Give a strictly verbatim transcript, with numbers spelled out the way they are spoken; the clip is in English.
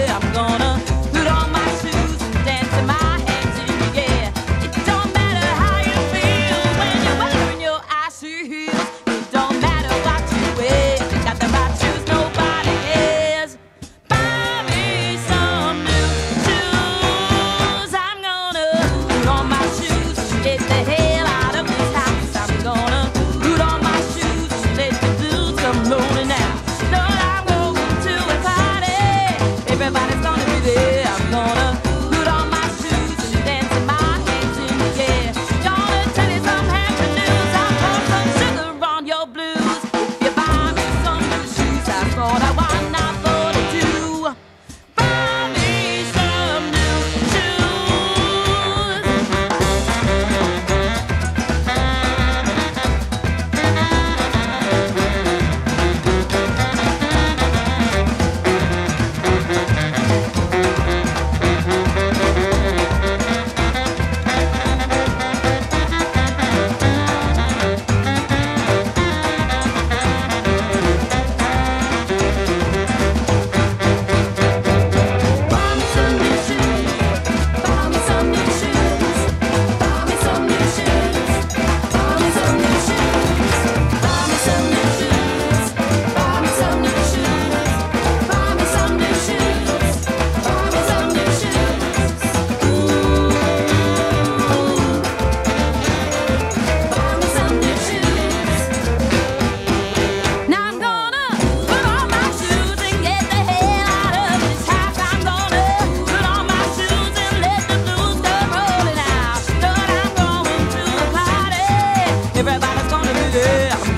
there. I'm gonna put on my shoes and dance in my hands in the air. It don't matter how you feel when you're wearing your icy heels. It don't matter what you wear. You got the right shoes, nobody has. Buy me some new shoes. I'm gonna put on my shoes, get the hell out of this house. I'm gonna put on my shoes, let the blues come rolling out. Lord, I'm going to a party. Everybody's gonna be there. I'm gonna put on my shoes and dance in my hands in the air. Gonna tell you some happy news. I'll pour some sugar on your blues. If you buy me some new shoes, that's what I want, not forty-two. Buy me some new shoes. Buy me some new shoes. Buy me some new shoes. Buy me some new shoes. Buy me some new shoes. Buy me some new shoes. Buy me some new shoes. Buy me some new shoes. Buy me some new shoes. Ooh. Buy me some new shoes. Now I'm gonna put on my shoes and get the hell out of this house. I'm gonna put on my shoes and let the blues go rolling out. Lord, I'm going to a party. Everybody's gonna be there.